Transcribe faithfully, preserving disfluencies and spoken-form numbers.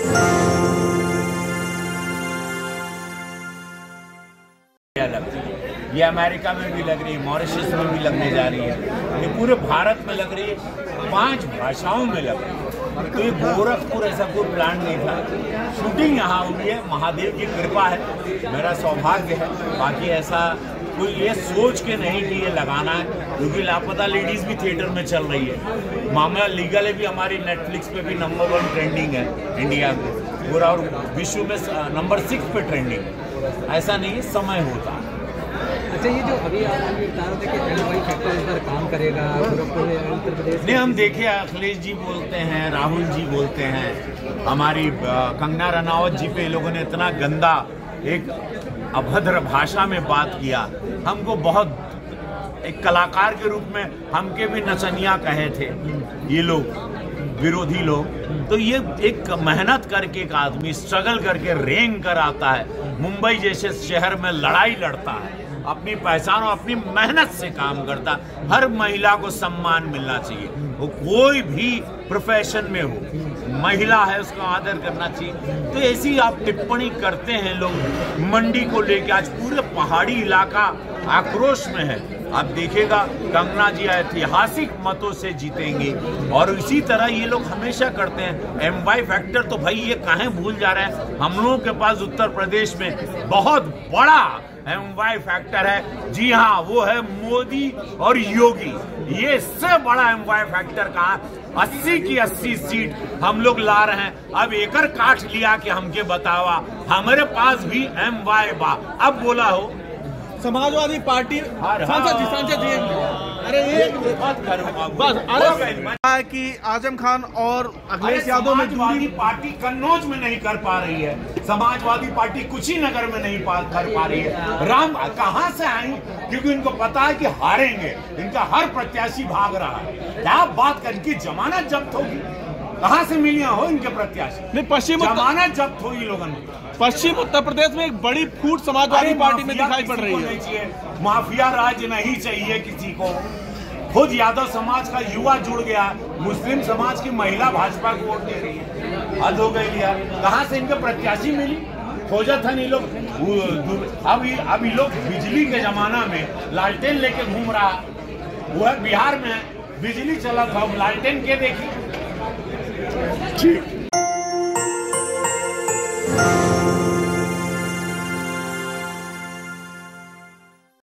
ये अमेरिका में भी लग रही है, मॉरिशस में भी लगने जा रही है, ये पूरे भारत में लग रही है, पांच भाषाओं में लग रही है। तो ये गोरखपुर ऐसा कोई प्लान नहीं था। शूटिंग यहाँ हुई है, महादेव की कृपा है, मेरा सौभाग्य है। बाकी ऐसा कोई ये सोच के नहीं कि ये लगाना है, क्योंकि लापता लेडीज भी थिएटर में चल रही है। मामला लीगल है भी हमारी नेटफ्लिक्स पे भी नंबर वन ट्रेंडिंग है इंडिया में पूरा, और विश्व में नंबर सिक्स पे ट्रेंडिंग है। ऐसा नहीं समय होता। अच्छा, ये जो अभी आप बता रहे थे कि एम वाई फैक्टर इस पर काम करेगा गोरखपुर उत्तर प्रदेश नहीं, हम देखिए अखिलेश जी बोलते हैं, राहुल जी बोलते हैं, हमारी कंगना रनावत जी पे लोगों ने इतना गंदा एक अभद्र भाषा में बात किया, हमको बहुत एक कलाकार के रूप में हमके भी नचनिया कहे थे ये लोग विरोधी लोग। तो ये एक मेहनत करके एक आदमी स्ट्रगल करके रेंग कर आता है, मुंबई जैसे शहर में लड़ाई लड़ता है, अपनी पहचान और अपनी मेहनत से काम करता। हर महिला को सम्मान मिलना चाहिए, वो कोई भी प्रोफेशन में हो, महिला है उसका आदर करना चाहिए। तो ऐसी आप टिप्पणी करते हैं लोग मंडी को लेकर, आज पूरे पहाड़ी इलाका आक्रोश में है। आप देखिएगा कंगना जी ऐतिहासिक मतों से जीतेंगी, और इसी तरह ये लोग हमेशा करते हैं। एम वाई फैक्टर तो भाई ये काहे भूल जा रहे हैं, हम लोगों के पास उत्तर प्रदेश में बहुत बड़ा एम वाई फैक्टर है। जी हाँ, वो है मोदी और योगी। ये इससे बड़ा एम वाई फैक्टर का अस्सी की अस्सी सीट हम लोग ला रहे हैं। अब एकर काट लिया कि हमके बतावा, हमारे पास भी एम वाई बा। अब बोला हो समाजवादी पार्टी सांसद जी सांसद जी अरे एक बस अरे कि आजम खान और अखिलेश यादव में समाजवादी पार्टी कन्नौज में नहीं कर पा रही है, समाजवादी पार्टी कुशीनगर में नहीं कर पा रही है। राम कहां से आई? क्योंकि इनको पता है कि हारेंगे, इनका हर प्रत्याशी भाग रहा है। क्या बात कर, इनकी जमानत जब्त होगी, कहां से मिलियां हो इनके प्रत्याशी? नहीं, पश्चिम जमानत जब्त होगी लोगों ने। पश्चिम उत्तर प्रदेश में एक बड़ी फूट समाजवादी पार्टी में दिखाई पड़ रही है। माफिया राज नहीं चाहिए किसी को। खुद यादव समाज का युवा जुड़ गया, मुस्लिम समाज की महिला भाजपा को वोट दे रही है। हद हो गई यार, कहां से इनके प्रत्याशी मिली? खोजा था नहीं लोग। अभी अभी लोग बिजली के जमाना में लालटेन लेके घूम रहा, वो है बिहार में बिजली चला था, लालटेन के देखी।